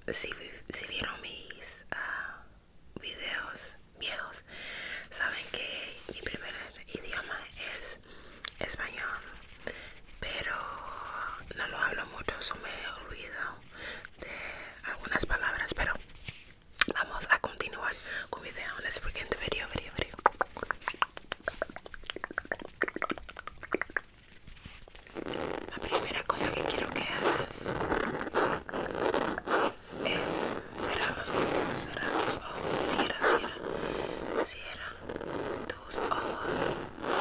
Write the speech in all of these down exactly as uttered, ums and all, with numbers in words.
si, si vieron mis uh, videos viejos, saben que mi primer idioma es español, pero no lo hablo mucho, so me olvido de algunas palabras, pero vamos a continuar con el video. Let's begin the video, video, video. La primera cosa que quiero que hagas es cerrar los ojos, cerrar tus ojos, cierra, cierra, cierra tus ojos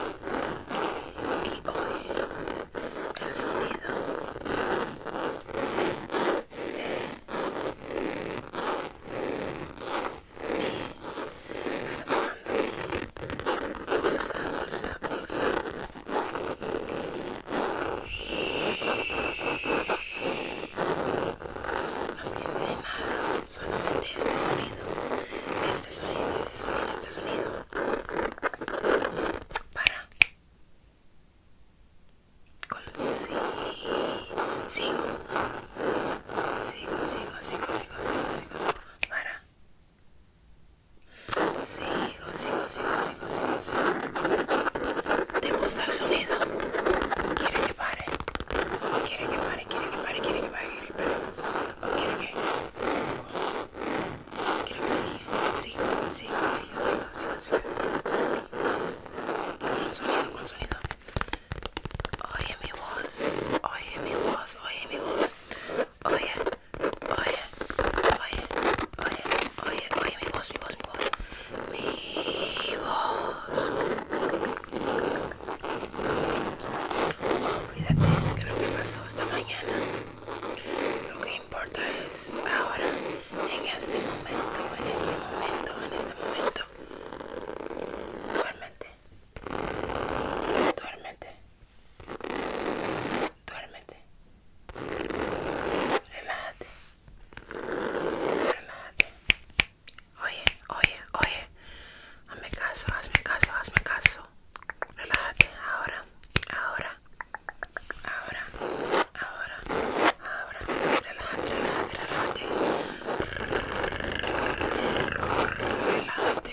y oye el sonido de mi bolsa, bolsa, bolsa. No piense en nada, solamente este sonido, este sonido, este sonido, este sonido. Para. Con sí. Sigo. Sigo, sigo, sigo, sigo, sigo, sigo, sigo. Para. Sigo, sigo, sigo, sigo, sigo, sigo. ¿Te gusta el sonido? ¿Quiere que pare? ¿Quiere que pare? ¿Quiere que pare? ¿Quiere que pare? ¿Quiere que pare? ¿O quiere que...? Quiero que siga. Sigo, sigo, sigo, sigo, sigo, sigo. Con sonido, con sonido. Oye mi voz, oye mi voz, oye mi voz. Oye, oye, oye, oye, oye, oye mi voz, mi voz, mi voz. Mi voz. Olvídate de lo que pasó esta mañana. Lo que importa es ahora, en este momento, en este momento, en este momento. Duérmete. Duérmete. Duérmete. Relájate. Relájate. Oye, oye, oye. Hazme caso, hazme caso, hazme caso. Relájate. Ahora, ahora, ahora, ahora, ahora. Relájate, relájate, relájate. Relájate.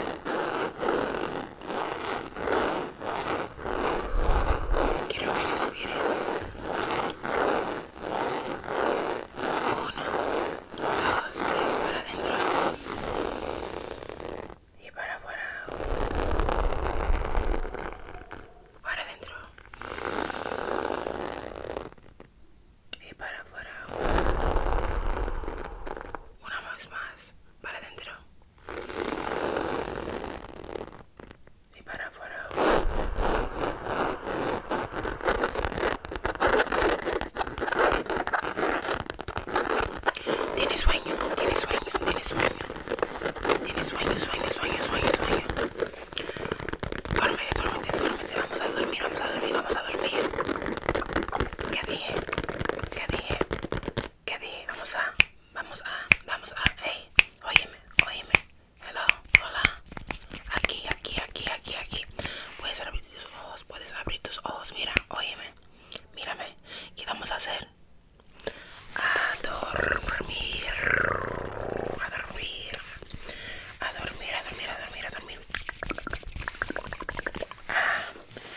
Quiero que respires. Uno, dos, tres, para adentro y para afuera. Para adentro y para afuera. Una vez más. Para adentro y para afuera. Tienes sueño, tienes sueño, tienes sueño. Tienes sueño, sueño, sueño, sueño, sueño. Duérmete, duérmete, duérmete. Vamos a dormir, vamos a dormir, vamos a dormir. ¿Qué dije? ¿Qué dije? ¿Qué dije? Vamos a, vamos a, vamos a. Hey, óyeme, óyeme. Hello, hola. Aquí, aquí, aquí, aquí, aquí. Puedes abrir tus ojos, puedes abrir tus ojos. Mira, óyeme. Mírame. ¿Qué vamos a hacer? A dormir. A dormir. A dormir, a dormir, a dormir, a dormir. A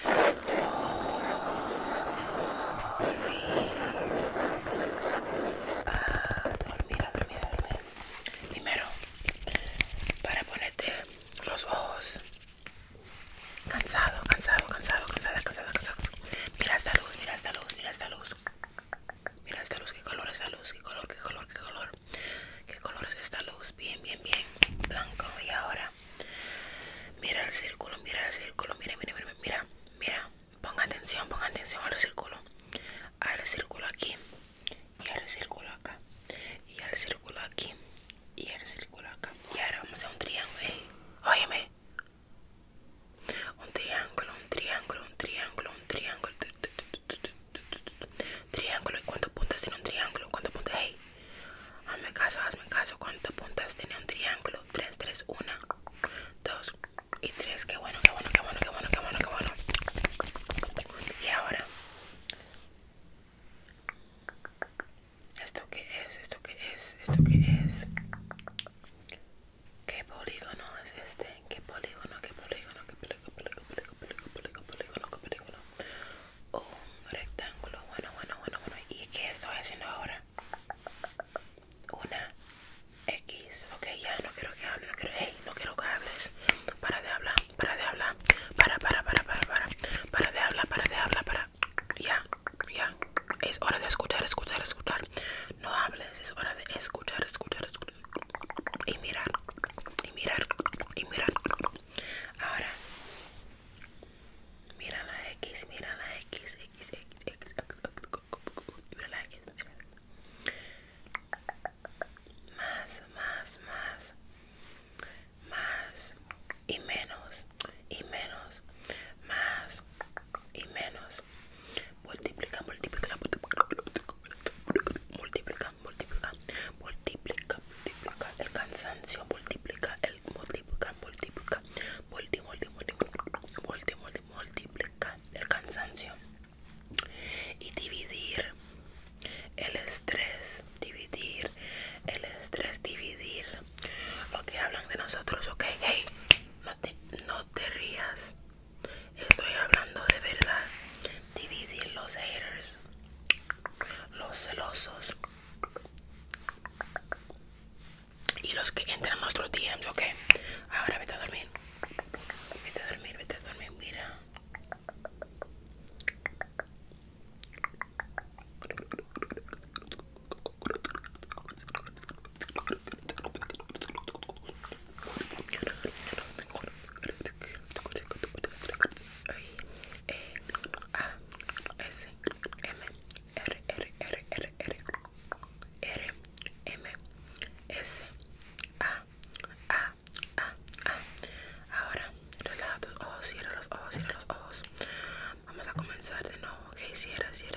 dormir, a dormir, a dormir. Primero, para ponerte los ojos. Cansado, cansado, cansado, cansada, cansada, cansado. Mira esta luz, mira esta luz, mira esta luz. Mira esta luz, qué color es esta luz, qué color, qué color, qué color. ¿Qué color es esta luz? Bien, bien, bien. Blanco. Y ahora, mira el círculo, mira el círculo, mira, mira, mira, mira, mira. Ponga atención, ponga atención al círculo. Al círculo aquí. Y al círculo acá. Y al círculo aquí. Y al círculo acá. Y ahora vamos a hacer un triángulo. Hey, óyeme. Un triángulo, un triángulo, un triángulo, un triángulo. Triángulo. ¿Y cuántas puntas tiene un triángulo? ¿Cuántas puntas? Hey, hazme caso, hazme caso. ¿Cuántas puntas tiene un triángulo? Tres, tres, una, dos y tres. Qué bueno, qué bueno, qué bueno, qué bueno, qué bueno, qué bueno. Y ahora, ¿esto qué es? ¿Esto qué es? ¿Esto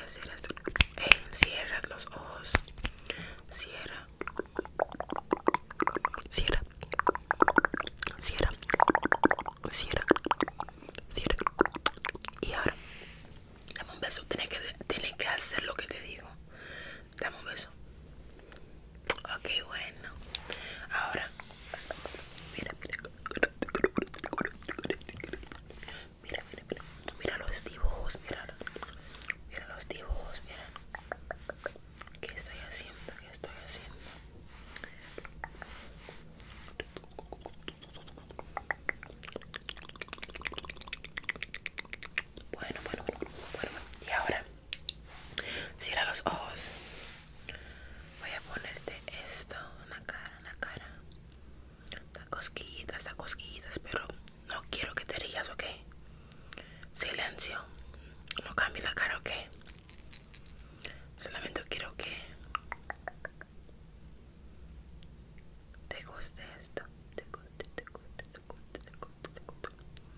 cierra, cierra. Hey, cierra los ojos. Cierra. Cierra. Cierra. Cierra. Cierra. Y ahora, dame un beso. Tienes que, tienes que hacer lo que te digo. Dame un beso. Ok, bueno. Ahora, mira, mira. Mira, mira, mira. Mira los dibujos, mira. Mira los dibujos, mira. ¿Qué estoy haciendo? ¿Qué estoy haciendo? Bueno, bueno, bueno, bueno. Y ahora, cierra los ojos. Voy a ponerte esto en la cara, en la cara. Da cosquillitas, da cosquillitas, pero no quiero que te rías, ¿ok? Silencio. No cambie la cara, ¿ok? Solamente quiero que te guste esto. Te guste, te guste, te guste, te guste, te guste.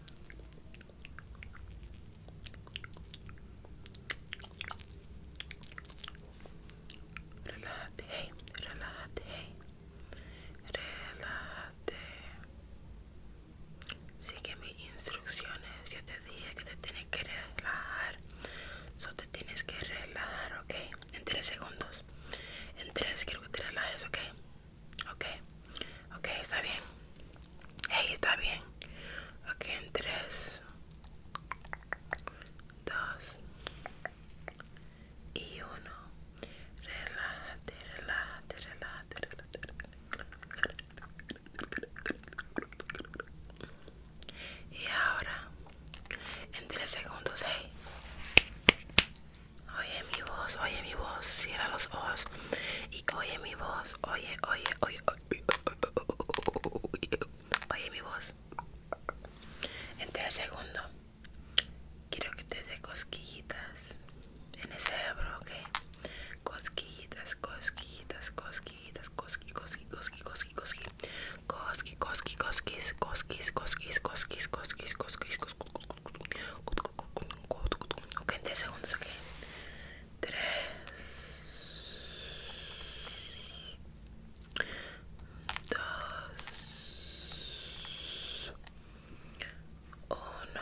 Relájate, hey, relájate, hey. Relájate. Sigue mis instrucciones. Yo te dije que te tienes que relajar. Solo te tienes que relajar, ¿ok? En tres segundos. En tres quiero que te relajes, ¿ok? Ok. Ok, está bien. Hey, está bien. Ok, en tres, dos y uno. Relájate, relájate, relájate, relájate. Y ahora, en tres segundos, hey. Oye mi voz, oye mi voz. Cierra los ojos y oye mi voz. Oye, oye, oye, oye, oye, oye mi voz. En tres segundos, quiero que te dé cosquillitas en el cerebro, ¿ok? Cosquillitas, cosquillitas, cosquillitas, cosqui, cosqui, cosqui, cosqui, cosqui, cosqui, cosqui, cosquis, cosquis, cosquis, cosquis, cosquis, cosquis, ok, en tres segundos, ok. Tres, dos, uno.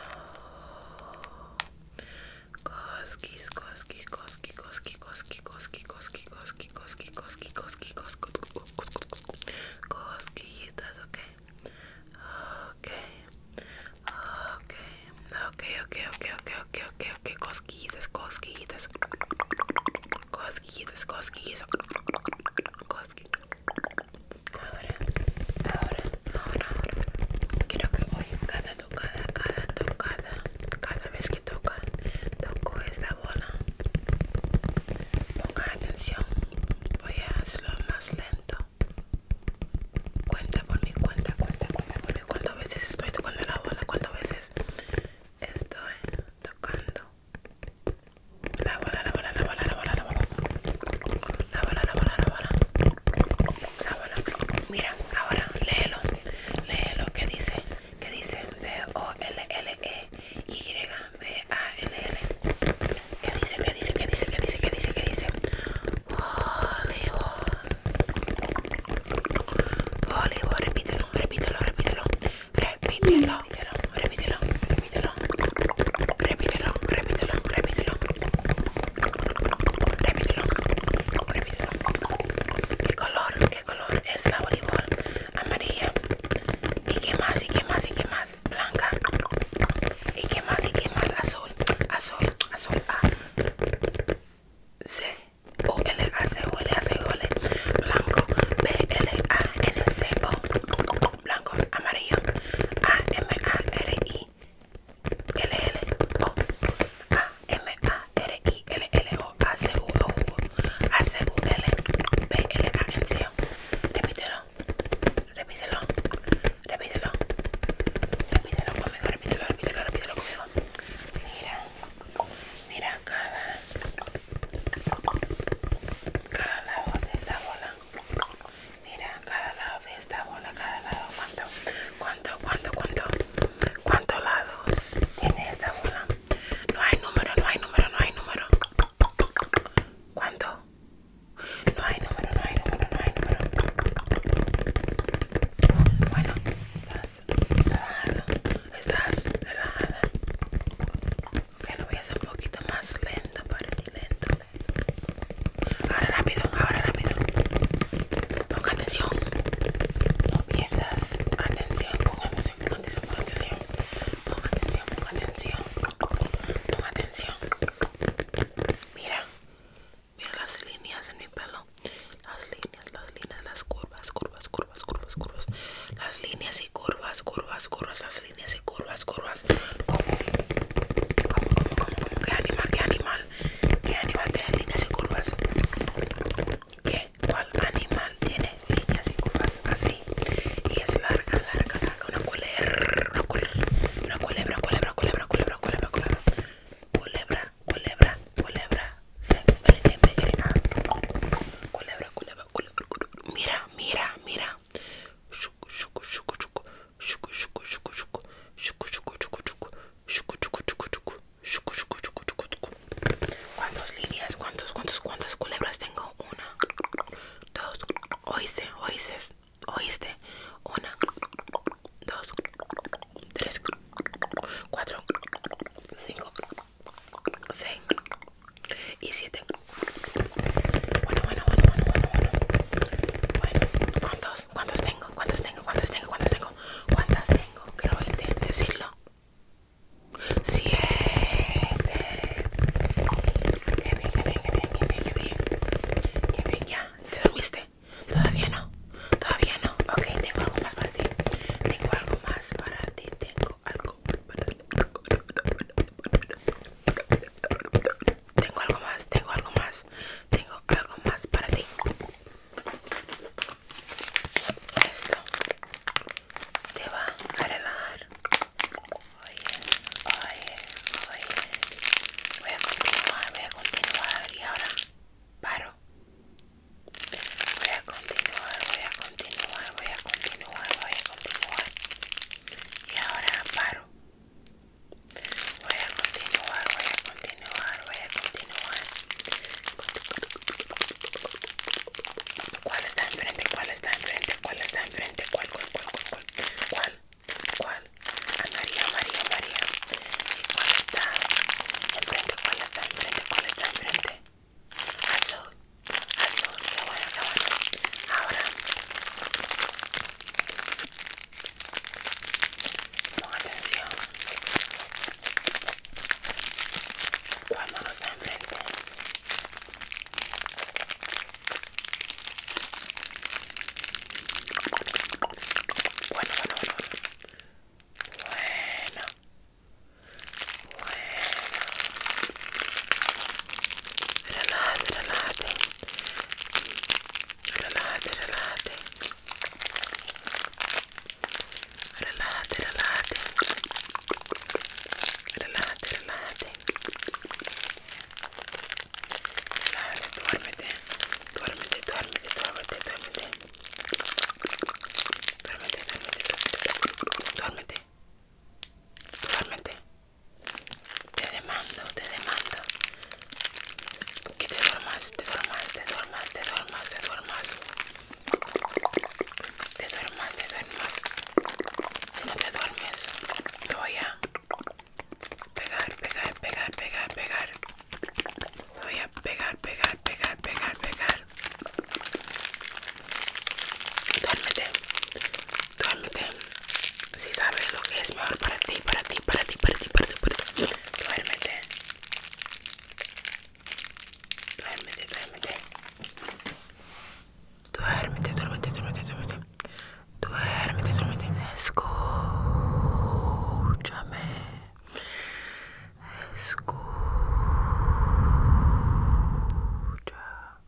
Cosquis, cosqui, cosqui, cosqui, cosqui, cosqui, cosqui, cosqui, cosqui, cosqui, cosqui, cosqui, cosquillitas, ok. Ok. Ok. Ok, ok, ok, ok, ok, ok, ok, cosquillitas, cosquillitas. Cosquillitas, cosquillitas. Cosqui. Ahora, ahora, ahora, ahora. Quiero que hoy cada tocada, cada tocada, cada vez que toca, toco esta bola. Ponga atención. Voy a hacerlo más lento. Cuenta por mi cuenta, cuenta, cuenta por mi. ¿Cuántas veces estoy tocando la bola? ¿Cuántas veces estoy tocando la bola, la bola, la bola, la bola, la bola? La bola, la bola, la bola. La bola. Mira, ahora léelo. Léelo. ¿Qué dice? ¿Qué dice? V O L L E Y B A L L. ¿Qué dice? ¿Qué dice? ¿Qué dice? ¿Qué dice? ¿Qué dice? ¿Qué dice? Voleibol. Voleibol. Repítelo, repítelo, repítelo. Repítelo, repítelo, repítelo, repítelo. Repítelo, repítelo, repítelo. Repítelo, repítelo. ¿Qué color? ¿Qué color es la voleibol? Amarilla. ¿Y qué más? ¿Y qué más? ¿Y qué más? Blanca. ¿Y qué más? ¿Y qué más? Azul. Azul. Azul. Ah. cuántos, cuántos, cuántas culebras tengo? Una, dos, oíste, oíste, oíste. Una, dos, tres, cuatro, cinco, seis y siete. Bueno, bueno, bueno, bueno, bueno, bueno. Bueno, ¿cuántos? ¿Cuántos tengo? ¿Cuántos tengo? ¿Cuántos tengo? ¿Cuántos tengo? ¿Cuántas tengo? Quiero oírte decirlo. Siete. Qué bien, qué bien, qué bien, qué bien, qué bien. Qué bien, ya. ¿Te dormiste? Todavía no. Todavía no. Ok, tengo algo más para ti. Tengo algo más para ti. Tengo algo para ti. Tengo algo más, tengo algo más. Tengo algo más para ti. Esto te va a relajar. Oye, oye, oye. Voy a continuar, voy a continuar. Y ahora paro. Voy a continuar, voy a continuar, voy a continuar, voy a continuar. Y ahora paro. Voy a continuar, voy a continuar, voy a continuar. ¿Cuál está enfrente? ¿Cuál está enfrente? ¿Cuál está enfrente? ¿Cuál, cuál, cuál, cuál, cuál? ¿Cuál? ¿Cuál? Ah, María, María, María. ¿Y cuál está enfrente? ¿Cuál está enfrente? ¿Cuál está enfrente? Azul. Azul. Qué bueno, qué bueno. Ahora. Pon atención. ¿Cuál mano está enfrente? Bueno, bueno, bueno. Bueno. Bueno. Relájate, relájate. Relájate, relájate. Relájate, relájate. Relájate, relájate. Relájate, duérmete. Duérmete, duérmete, duérmete, duérmete. Duérmete, duérmete, duérmete. Duérmete. Te demando, te demando. Que te duermas, te duermas, te duermas, te duermas, te duermas. Te duermas, te duermas. Si no te duermes, te voy a pegar, pegar, pegar, pegar, pegar. Te voy a pegar, pegar, pegar, pegar, pegar. Duérmete, duérmete. Si sabes lo que es mejor para ti, para ti, para ti, para ti, para ti, para ti. Duérmete. Duérmete, duérmete. Duérmete, duérmete, duérmete, duérmete. Duérmete, duérmete. Escúchame. Escucha.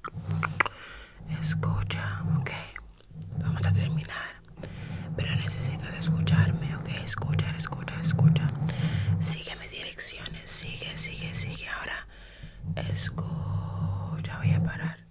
Escucha, ok. Vamos a terminar. Pero necesitas escucharme, ok. Escucha, escucha, escucha. Sígueme direcciones. Sigue, sigue, sigue. Ahora escucha. Voy a parar.